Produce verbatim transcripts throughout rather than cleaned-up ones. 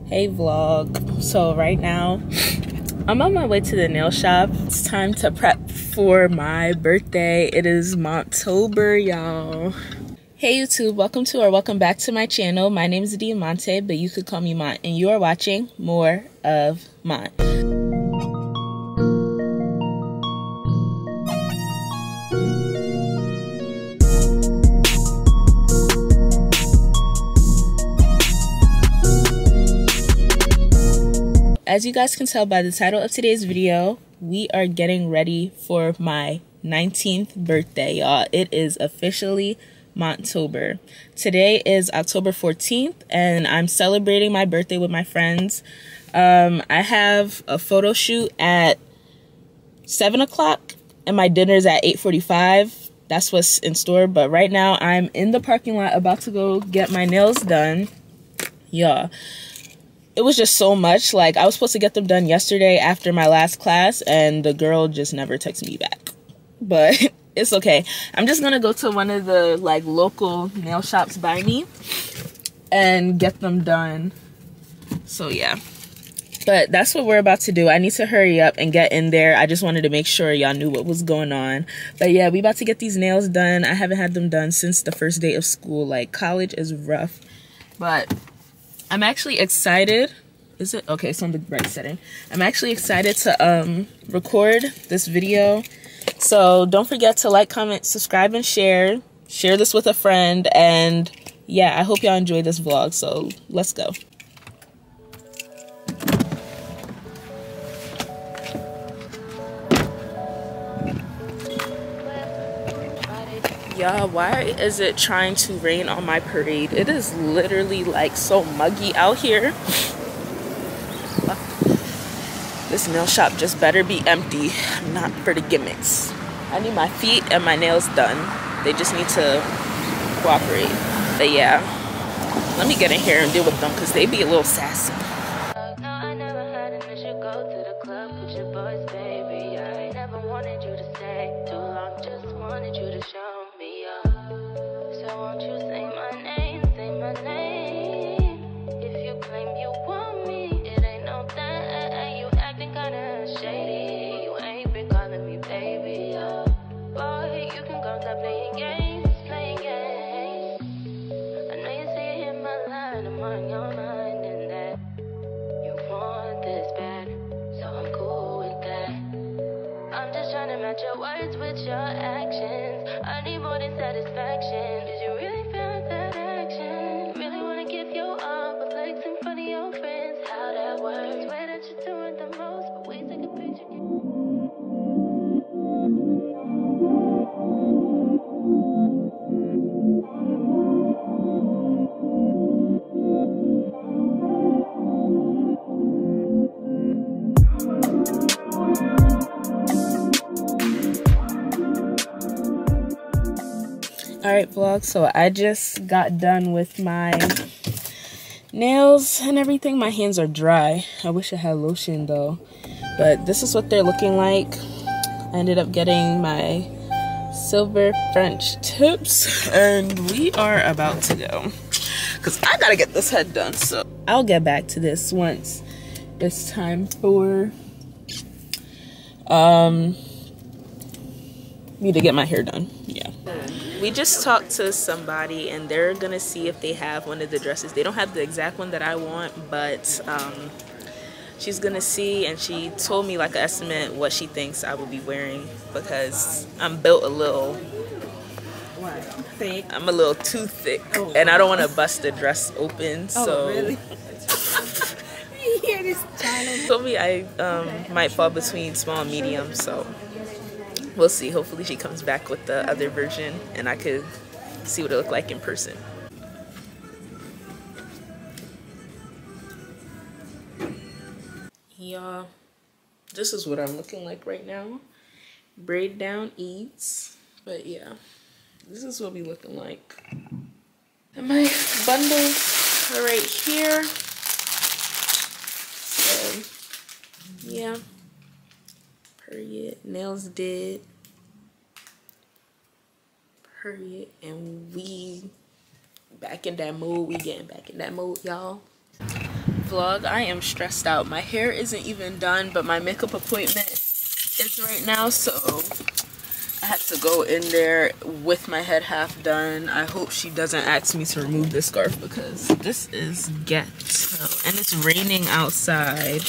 Hey vlog. So right now I'm on my way to the nail shop. It's time to prep for my birthday. It is Mantober, y'all. Hey YouTube, welcome to or welcome back to my channel. My name is Diamante, but you could call me Mont, and you are watching More of Mont. As you guys can tell by the title of today's video, we are getting ready for my nineteenth birthday, y'all. It is officially Mantober. Today is October fourteenth, and I'm celebrating my birthday with my friends. Um, I have a photo shoot at seven o'clock, and my dinner is at eight forty-five. That's what's in store, but right now I'm in the parking lot about to go get my nails done. Yeah. It was just so much. Like, I was supposed to get them done yesterday after my last class, and the girl just never texted me back. But it's okay. I'm just gonna go to one of the like local nail shops by me and get them done. So yeah, but that's what we're about to do. I need to hurry up and get in there. I just wanted to make sure y'all knew what was going on. But yeah, we about to get these nails done. I haven't had them done since the first day of school. Like, college is rough, but I'm actually excited. Is it? Okay, it's on the right setting. I'm actually excited to um, record this video. So don't forget to like, comment, subscribe, and share. Share this with a friend. And yeah, I hope y'all enjoy this vlog. So let's go. Y'all, why is it trying to rain on my parade? It is literally like so muggy out here. This nail shop just better be empty, not for the gimmicks. I need my feet and my nails done. They just need to cooperate. But yeah, let me get in here and deal with them because they be a little sassy. Your words with your actions. I need more than satisfaction. Did you really feel that action? Really wanna give you all, but flex in front of your friends. How that works? Swear that you're doing the most, but we take a picture. Alright vlog, so I just got done with my nails and everything. My hands are dry. I wish I had lotion though. But this is what they're looking like. I ended up getting my silver French tips, and we are about to go. Because I gotta get this head done, so I'll get back to this once it's time for um me to get my hair done. Yeah. We just talked to somebody, and they're gonna see if they have one of the dresses. They don't have the exact one that I want, but um, she's gonna see, and she told me like an estimate what she thinks I will be wearing, because I'm built a little What? Thick? I'm a little too thick, oh, and I don't want to bust the dress open. Oh, so really? You hear this China? She told me I um, okay. might fall between small and medium, so we'll see. Hopefully she comes back with the other version and I could see what it looked like in person. Y'all, this is what I'm looking like right now. Braid down eats. But yeah, this is what we looking like. And my bundles are right here. So yeah. Period. Nails did. Period. And we back in that mood. We getting back in that mood, y'all. Vlog, I am stressed out. My hair isn't even done, but my makeup appointment is right now, so I had to go in there with my head half done. I hope she doesn't ask me to remove this scarf because this is ghetto and it's raining outside.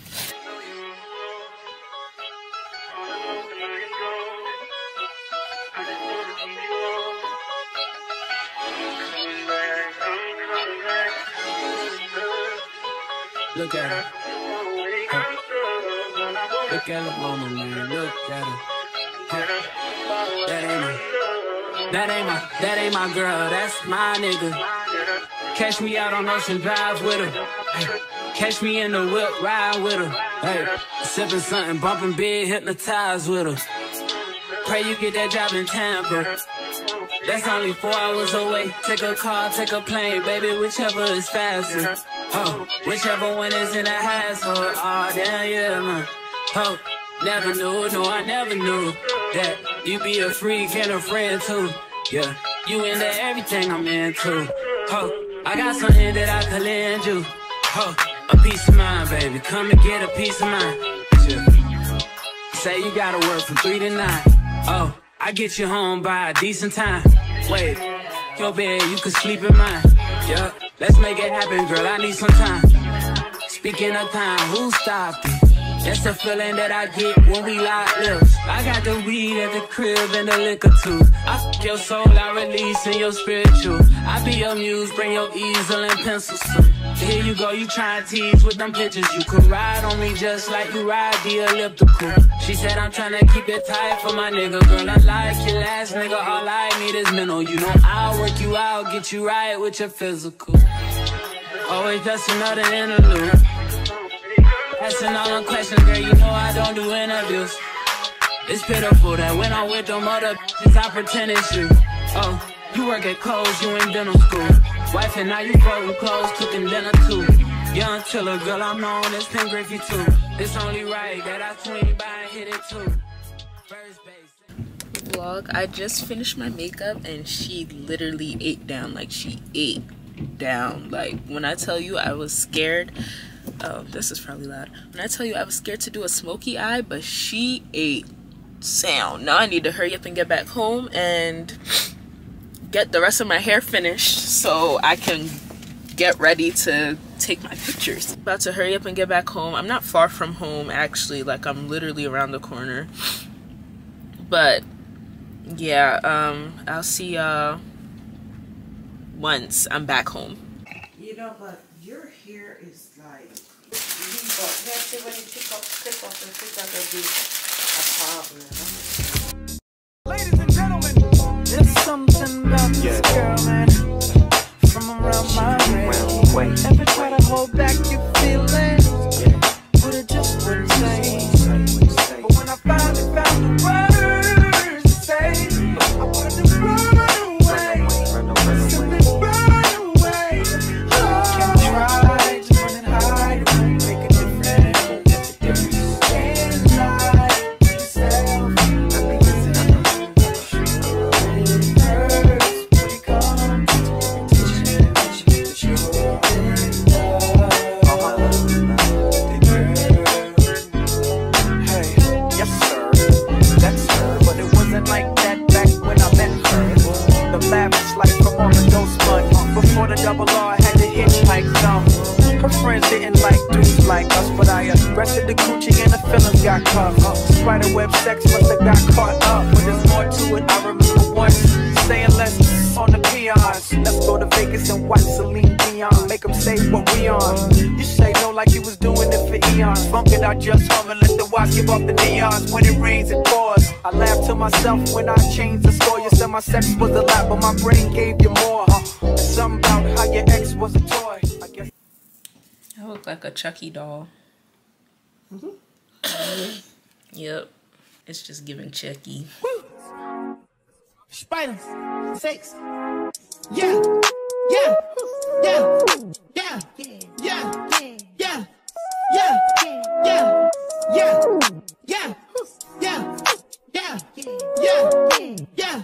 Look at her. Huh. Look at the woman, man. Look at her. Huh. That ain't my, that ain't my, that ain't my girl. That's my nigga. Catch me out on Ocean Drive with her. Hey. Catch me in the whip, ride with her. Hey. Sipping something, bumping big, hypnotized with her. Pray you get that job in Tampa. That's only four hours away. Take a car, take a plane, baby, whichever is faster. Oh, whichever one is in the hassle. Oh, damn, yeah, man. Oh, never knew, no, I never knew that you be a freak and a friend, too. Yeah, you into everything I'm into. Oh, I got something that I could lend you. Oh, a piece of mind, baby. Come and get a piece of mind. Yeah. Say you gotta work from three to nine. Oh, I get you home by a decent time. Wait, your bed, you can sleep in mine. Yeah, let's make it happen, girl, I need some time. Speaking of time, who stopped it? That's the feeling that I get when we lock lips. I got the weed at the crib and the liquor too. I f*** your soul, I release in your spiritual. I be your muse, bring your easel and pencils too. Here you go, you try and tease with them pictures. You could ride on me just like you ride the elliptical. She said I'm trying to keep it tight for my nigga. Girl, I like your last nigga, all I need is mental. You know I'll work you out, get you right with your physical. Always just another interlude. Asking all them questions, girl, you know I don't do interviews. It's pitiful that when I'm with them other bitches, I pretend it's you. Oh, you work at Kohl's, you in dental school. Wife and now you folding clothes, cooking dinner too. Young chiller, girl, I'm known as Pin Griffey too. It's only right that I swing by and hit it too. First base. Vlog, I just finished my makeup and she literally ate down. Like, she ate down. Like, when I tell you I was scared, oh, this is probably loud. When I tell you I was scared to do a smoky eye, but she ate sound. Now I need to hurry up and get back home and get the rest of my hair finished so I can get ready to take my pictures. About to hurry up and get back home. I'm not far from home, actually. Like, I'm literally around the corner. But yeah, um, I'll see y'all once I'm back home. You know, but your hair is like, that's it when you pick up, pick up and pick up and be a problem. Ladies and gentlemen, there's something about this girl, man, from around my way. Ever try to hold back your feelings, but it just wouldn't say. But when I finally found the words to say, I wanted to run away, simply run away. Oh, can try to run and hide, make a difference. Can't lie to yourself. I think it's enough. It hurts when it comes to teaching that you're in love. Hey, yes sir, that's her, but it wasn't like that back when I met her. The lavish life from all the dose money. Before the double R, I had to hitchhike some. Her friends didn't like dudes like us, but I arrested the coochie and the feelings got caught up. Spiderweb sex must have got caught up, but there's more to it. I remember once saying let's on the peons. Let's go to Vegas and watch Celine Dion. Make them say what we on. You say no like you was doing it for eons. Funk it out just hum and let the watch give off the neons. When it rains it pours. I laugh to myself when I changed the score. You said my sex was a lot, but my brain gave you more. And something about how your ex was a toy. I guess I look like a Chucky doll. Mm-hmm. Yep. It's just giving Chucky. Spiders, sex, yeah, yeah, yeah, yeah, yeah, yeah, yeah, yeah, yeah, yeah, yeah, yeah, yeah, yeah,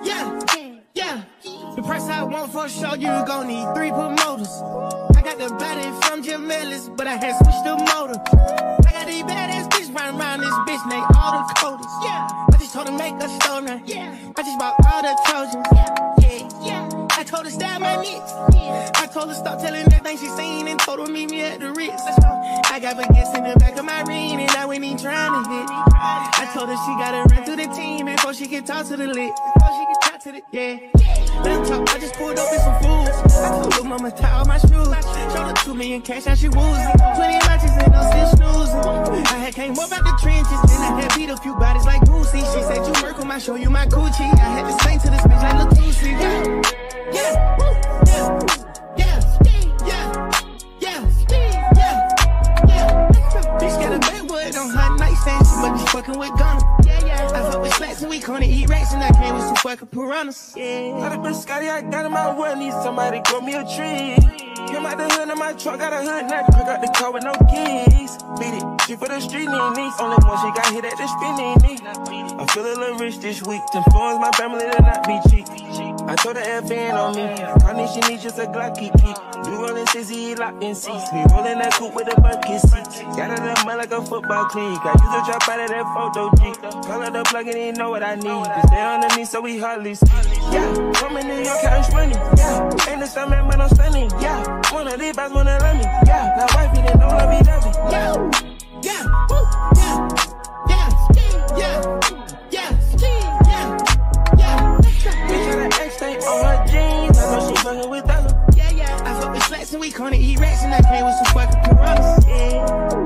yeah, yeah. The price I want for a show, you gon' need three promoters. I got the back. started from Jamelis, but I had switched the motor. I got these badass bitches riding around this bitch named all the coders. Yeah, I just told her make a store now. Yeah, I just bought all the Trojans. Yeah, yeah, yeah. I told her stab my nicks. Yeah. I told her stop telling everything she seen and told her meet me at the Ritz. I got baguettes in the back of my ring and I wasn't even trying to hit. I told her she gotta run through the team before she can talk to the lit. Before she can talk to the, yeah. Let talk, I just pulled up in some fools. I told her mama tie all my shoes. Showed her two million cash, now she woozy. Twenty matches and I'm still snoozing. I had came up out the trenches, then I had beat a few bodies like Boosie. She said you work on my show, you my coochie. I had to sing to this bitch like Latusi. Yeah, yeah, yeah, yeah, yeah, yeah, yeah, yeah. Bitch got a backwood on her nightstand, she must be fucking with Gunna. Yeah, yeah. I fuck with slacks and we gonna eat rats and I came with some fucking piranhas. Yeah. Got a bitch Scotty, I got in my world, need somebody grow me a tree. Came out the hood in my truck, got a hood now, pick up the car with no keys. Beat it, she for the street, need me. Only one she got hit at the spin, need me. I feel a little rich this week, to influence my family to not be cheap. I told her F in on me, I need she needs just a Glocky key. You rolling sixty, locked in seats. We rolling that coupe with a bucket seat. Got it up mud like a football cleat. I use a drop out of that photo G. Call her the plug and he know what I need. Just stay underneath so we hardly see. Yeah, from in New York, cash money. Yeah, ain't the same man, but I'm stunning. Yeah, one of these guys wanna love me. Yeah, that wife, he didn't know love me, does it? Yeah, yeah, woo, yeah, yeah, yeah, yeah, yeah, yeah. Bitch got an X stain on her jeans. I know she fucking with others. Yeah, yeah. I fuck with slacks and we gonna eat rats and I came with some fucking piranhas. Yeah.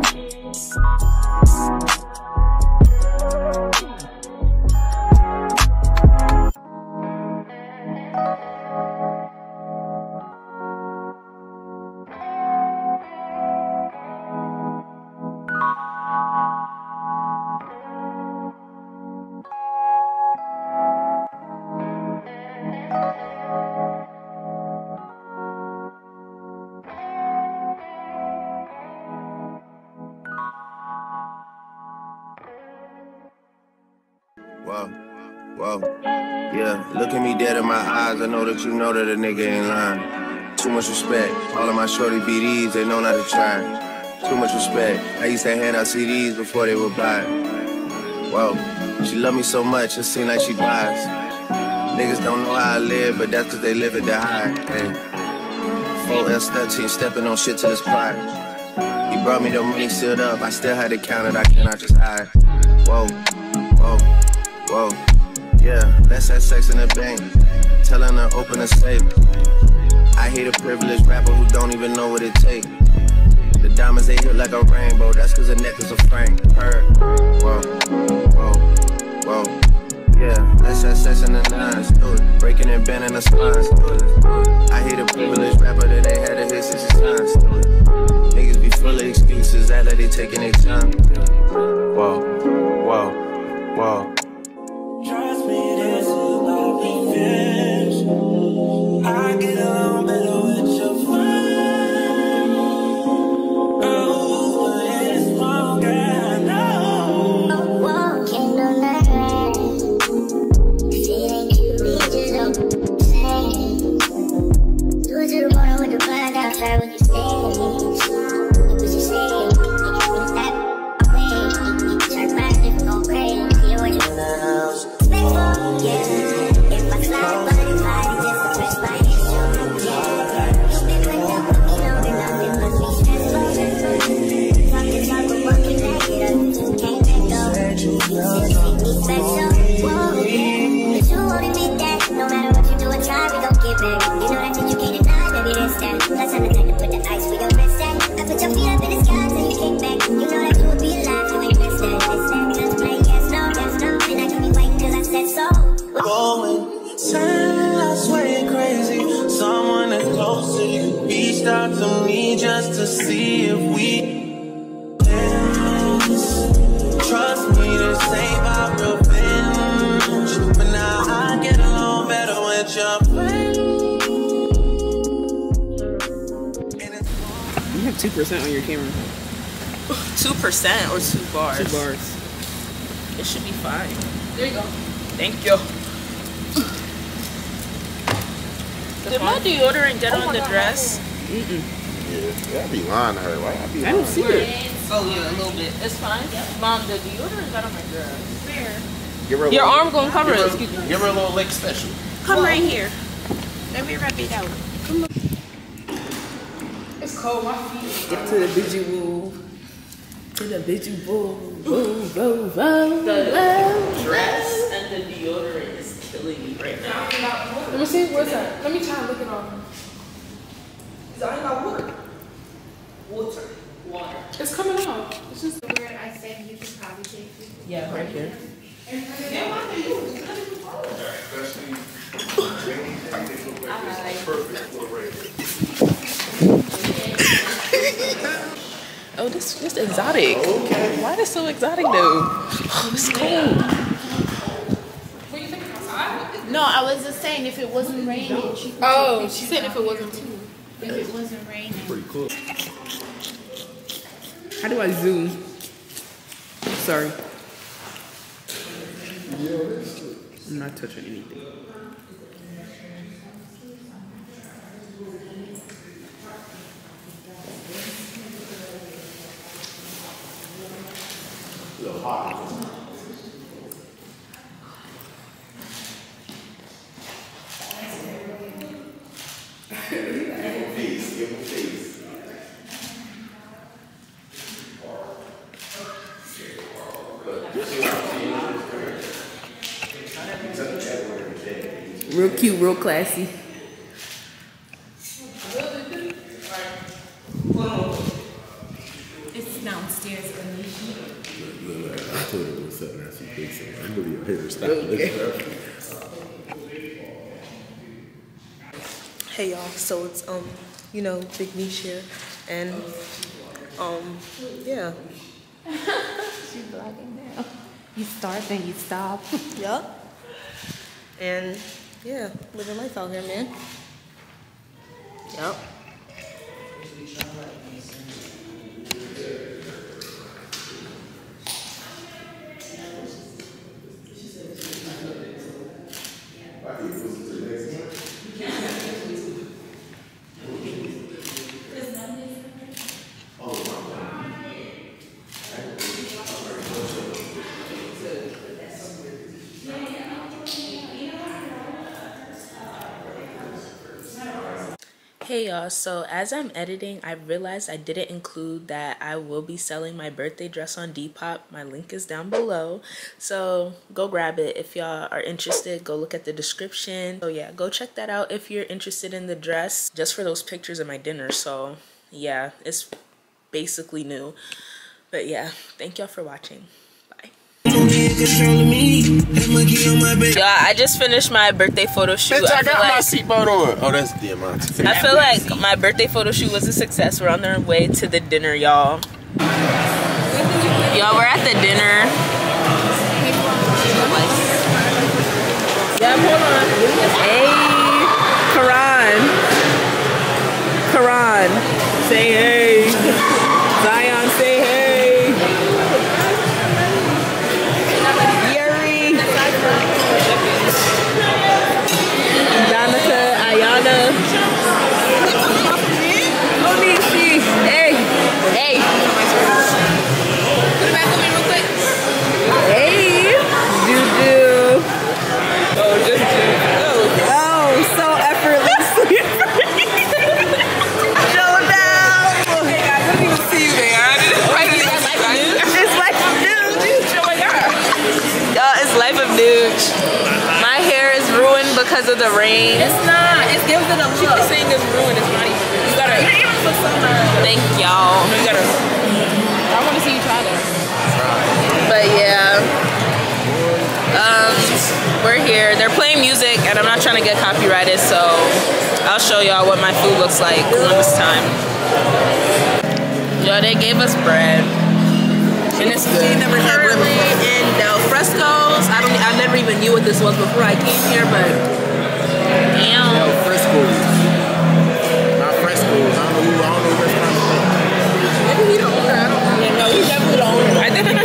Whoa, whoa, yeah, look at me dead in my eyes, I know that you know that a nigga ain't lying. Too much respect, all of my shorty B Ds, they know not to try. Too much respect, I used to hand out C Ds before they would buy it. Whoa, she love me so much, it seem like she buys. Niggas don't know how I live, but that's cause they live it to hide. Hey. four S thirteen, stepping on shit till it's pride. He brought me the money sealed up, I still had to count it, I cannot just hide. Whoa, whoa. Whoa, yeah, let's have sex in the bank. Telling her open a safe. I hate a privileged rapper who don't even know what it takes. The diamonds they hit like a rainbow, that's cause the necklace of Frank. Her, whoa, whoa, whoa. Yeah, let's have sex in the nines. Do it. Breaking and bending the spines. Do it. I hate a privileged rapper that they had to hit sixty times. Do it. Niggas be full of excuses, act like they taking their time. Whoa, whoa, whoa. Trust me, this is about revenge. I get along better with your friend. Oh, but it's wrong, I know. Oh, whoa, can't do nothing. Cause it ain't you, we just don't say. Do it to the bottom with the blind outside when you stay. You was just saying, when that way, try to find if I'm crazy. You what you reached out to me just to see if we dance. Trust me, this ain't about revenge, but now I get along better with your friends. You have two percent on your camera. Two percent or two bars? Two bars. It should be fine. There you go. Thank you. Did my deodorant get on the dress? Mm-mm. Yeah, I be lying to her. Why I be I don't see it. Oh yeah, a little bit. It's fine. Mom, the deodorant got on my dress. Where? Give her a Your little, arm gonna cover give it. her- Excuse me. Give her a little lick special. Come right here. Let me rub it out. It's cold. My feet. Get to the visual. To the visual. Woo, woo, woo, The dress and the deodorant is killing me right now. Let me see, where's that? Let me try and look it off. I ain't got water. Water. Water. It's coming off. It's just Where I said you could probably take it. Yeah, right here. Oh, this this exotic. Okay. Why is it so exotic though? Oh, it's cold. what you thinking outside? No, I was just saying if it wasn't raining, she could Oh, take she pictures said if out it wasn't here, too. too. If it wasn't raining. Pretty cool. How do I zoom? Sorry. I'm not touching anything. Real cute, real classy. It's downstairs. I told her what's up now. She thinks so. I'm really a hater stylist. Hey y'all, so it's um, you know, Big Niche here, and um, yeah. She's vlogging now. You start, then you stop. Yup. And yeah, living life out here, man. Yup. Hey y'all, so as I'm editing, I realized I didn't include that I will be selling my birthday dress on Depop. My link is down below, so go grab it if y'all are interested. Go look at the description. So yeah, go check that out if you're interested in the dress, just for those pictures of my dinner. So yeah, it's basically new, but yeah, thank y'all for watching. Yeah, I just finished my birthday photo shoot. Bitch, I, I got like, my seatbelt on. Oh, that's the amount. I feel like my birthday photo shoot was a success. We're on our way to the dinner, y'all. Y'all, we're at the dinner. Yeah, hold on. Hey, Karan. Karan, say hey. Zion, say hey. Danica, Ayana. Onishi. Hey. Hey. Put it back on me real quick. Hey. Juju. Oh, just Juju. Oh. Oh, so effortlessly. Showdown. Hey guys, I didn't even see you there. I didn't. I didn't it's Life of Nuge. Oh my god. Y'all, it's Life of Nuge. My hair is ruined because of the rain. It's not. It gives it a look. She was saying it's ruined. It's not even. You gotta. Thank y'all. You gotta. I want to see you try that. But yeah. Um, we're here. They're playing music, and I'm not trying to get copyrighted, so I'll show y'all what my food looks like when it's time. Yo, they gave us bread. And it's good. Never had bread before. In Del Fresco's. I don't. I never even knew what this was before I came here, but damn. Del Fresco's. Not Fresco's. I don't know who. I don't know where it's from. Maybe he the owner. I don't know. Yeah, no, he's definitely the owner. I think.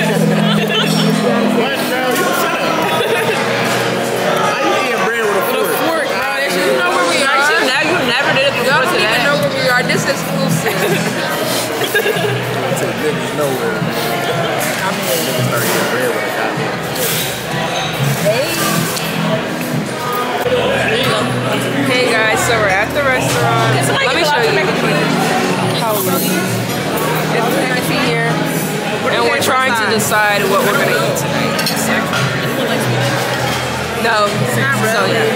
What, girl? You shut up. How you eating bread with a fork? With a fork, bro. You know where we are. Now you never did it before today. I don't even know where we are. This is exclusive. niggas nowhere, man. Niggas started getting bread when I got here. Hey guys, so we're at the restaurant. Let me show you. How it's macaroni here. And we're trying to decide what we're gonna eat tonight. No, so yeah.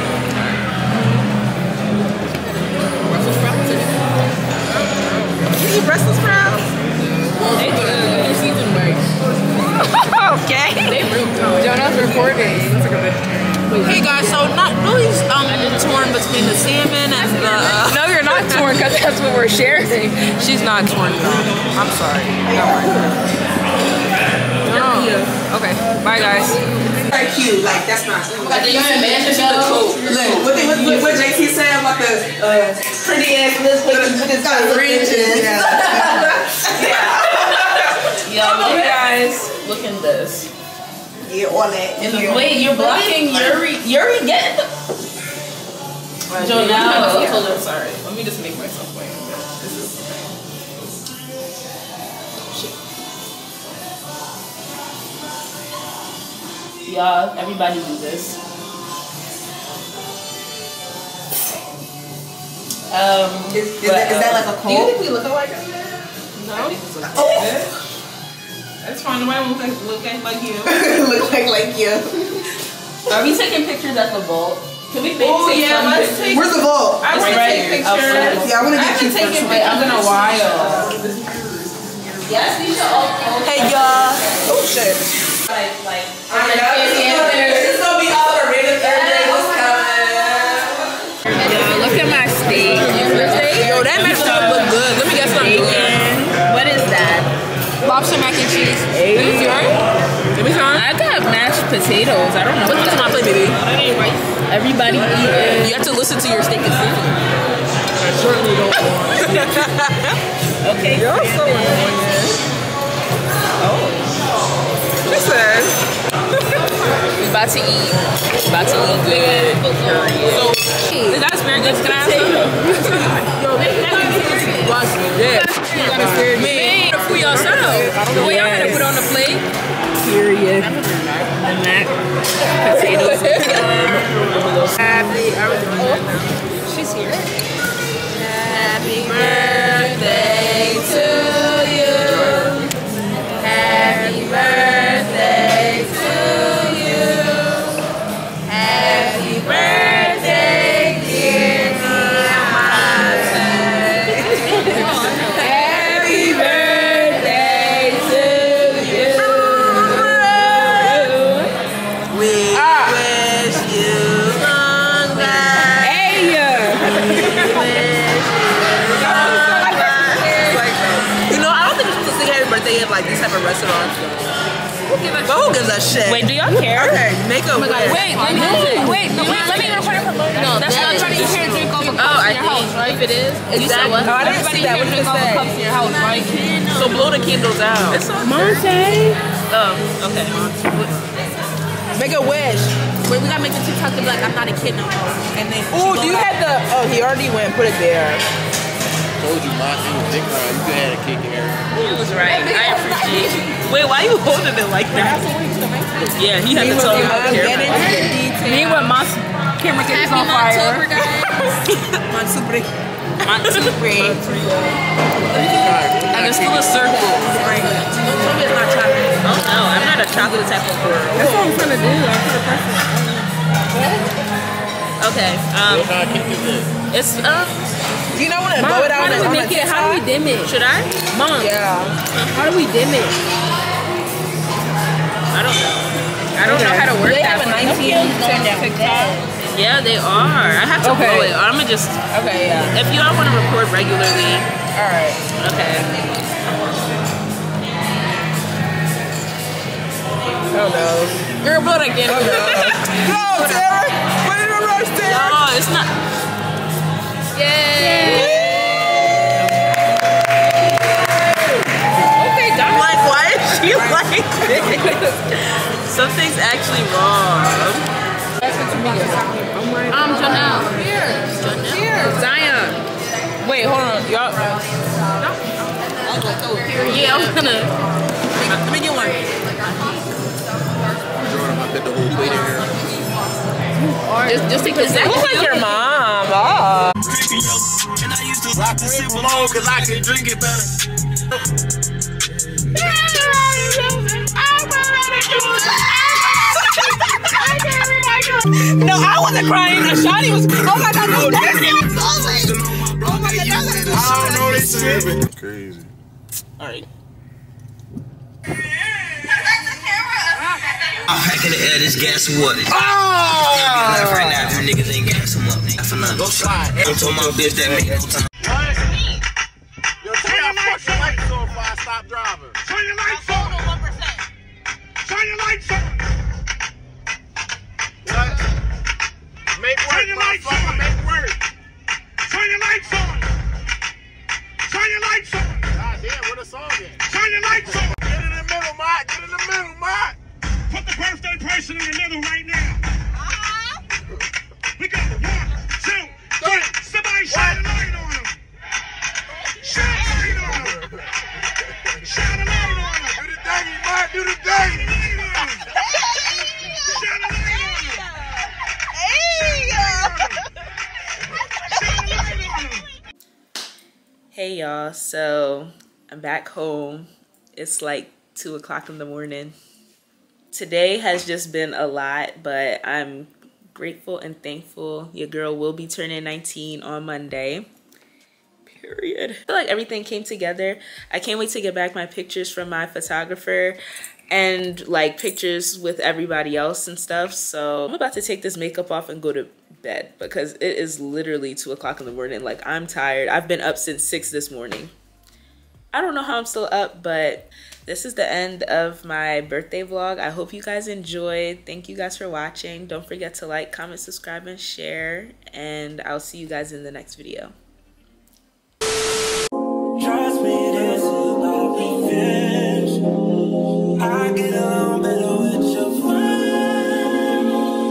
You eat Brussels sprouts? They do. They're seasoned rice. Okay. They real good. Jonah's recording. Hey guys, so not really um torn between the salmon and the. Uh... No, you're not torn because that's what we're sharing. She's not torn though. I'm sorry. No. Okay. Bye guys. Like cute, like that's not. Like you and Mantober. Look, what, what, what, what J T said about the uh, pretty ass lips with his fringes. Yeah. Yeah. Look guys. Look at this. Yeah, all that. And the, wait, you're blocking Yuri. Yuri, get the. Jonelle. I'm sorry. Let me just make myself wait. This is. Shit. Y'all, everybody do this. Um, is, is, but, that, is that like a cold? Do you think we look alike? No. Oh. That's fine. Nobody won't look, look like you. Look like like you. Are we taking pictures at the vault? Can we make Oh yeah, let's take. Where's the vault? I want to take pictures. Yeah, I want to get you taking pictures. I'm in a while. Yes, we should all. Hey y'all. Oh shit. Like, like. I know. It's gonna be all the random everyday was coming. Yo, look at my steak. Yo, that makes stuff look good. Let me get some bacon. What is that? Lobster mac and cheese. Hey. Is this yours? Give me some. I got mashed potatoes. I don't know. Put this on my plate, baby. Everybody eating. You have to listen to your steak and season. I certainly don't want. Okay. You're so annoying. Oh. She says. We about to eat. We about to eat good. So, is that asparagus? Can I have some? Yo, they watch this. You gotta stare at me. For yourself. Wait, y'all gotta put on the plate. Period. The mac, potatoes, happy. She's here. Happy birthday to you. Happy birthday to you. Happy birthday, dear Mama. Happy birthday to you. We ah. wish you long life. Hey! We wish you long life. You know, I don't think we're supposed to sing happy birthday in like this type of restaurants. But who gives a shit? Wait, do y'all care? Okay, make a Oh my God, wait, wait, wait, wait, wait, let me record it for No, that's not trying to hear drink over cups Oh, I in your house, right? If it is, You said what? No, I didn't Everybody see that. hear What did drink it over say? cups in your house, right? So blow the candles out. It's okay. Monte. Oh, okay. Make a wish. Wait, we gotta make the TikTok to be like, I'm not a kid no more. And then. Ooh, do you have the? Oh, he already went. Put it there. Told you, my it was big round. You could have had a cake in there. He was right. I appreciate you. Wait, why you holding it like that? Yeah, he had to tell you how to care. Me with my camera gets on fire. Mantober. Mantober. And it's still a circle. Right. Don't tell me it's not chocolate. Oh no, I'm not a chocolate type of girl. That's what I'm trying to do. I'm trying to press it. Okay. Um. What kind of cake is this? It's um. You know what? Mom, Blow it out how do on we the make it? How do we dim it? Should I? Mom. Yeah. How do we dim it? I don't know. I don't know how to work They that. have a nineteen TikTok. Yeah, they are. I have to Okay. blow it. I'm gonna just. Okay, yeah. If you don't want to record regularly. All right. Okay. Oh no. Girl, blow it again. Oh no. Go, Tara. Put it in a rush, Tara. No, it's not. Yay! Okay, I'm like, why is she like this? Something's actually wrong. Um, Jonelle. Here. Here. Zion. Wait, hold on, y'all. Yeah, I'm gonna. Let me get one. Just, just take this. That looks like your mom. Oh. Rock the super low cause I can drink it better. No, I wasn't crying. Ashani was. Oh my god, no, that's was falling. Oh my god, that's I don't know this shit. Crazy. Alright. I'm hacking the air, this gas what? Oh! Right now, them niggas ain't gas them up. For nothing. Go slide. I'm talking about bitch that make no time. Yo, turn your lights on before I stop driving. Turn your lights on. Turn your lights on. What? Make work, motherfucker. Make work. Turn your lights on. Turn your lights on. God damn, what a song is. Turn your lights on. Get in the middle, Mike. Get in the middle, Mike. Put the birthday person in the middle right now. Uh-huh. We got the one, two, three. Somebody shine a light on him. Shine a light on him. Shine a light on him. Do the daggy, Mike. Do the daggy. Shine a light on him. Shine a light on him. Hey y'all, so I'm back home. It's like two o'clock in the morning. Today has just been a lot, but I'm grateful and thankful. Your girl will be turning nineteen on Monday. Period. I feel like everything came together. I can't wait to get back my pictures from my photographer and like pictures with everybody else and stuff. So I'm about to take this makeup off and go to bed because it is literally two o'clock in the morning. Like, I'm tired. I've been up since six this morning. I don't know how I'm still up, but this is the end of my birthday vlog. I hope you guys enjoyed. Thank you guys for watching. Don't forget to like, comment, subscribe, and share. And I'll see you guys in the next video. Trust me, this is about revenge. I get along better with your friend.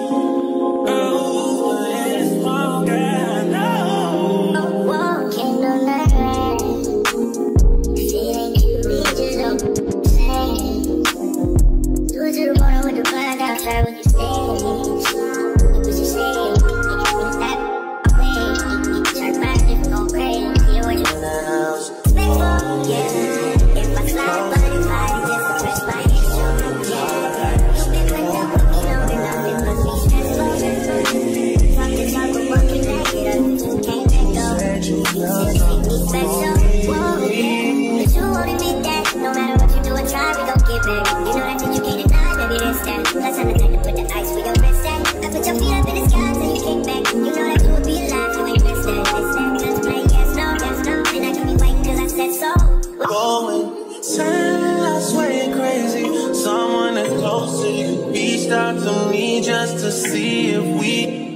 Oh, but it's wrong, girl, I know. Oh, whoa, can't do nothing. If it ain't you, we just don't say. Do it to the bottom with the blind outside when you stay. You was just saying, it's that way. Try to find if we're going crazy. You want to if I slide, but if I just press my hands on yeah. You've been with them, you know, and nothing but me stressful. Talk to talk, but walking back it up, you just can't let go. You make me special, whoa, yeah. But you won't admit that, no matter what you do or try, we gon' get back. You know that you can't deny, baby, that's that. Plus I'm the type to put the ice where your wrist at. I put your feet up in the sky, so you kick back. You know that you would be alive, you ain't missed that. Just play yes, no, yes, no, and I can be white cause I said so. Going, turn, I swear you're crazy. Someone that's close to you reached out to me just to see if we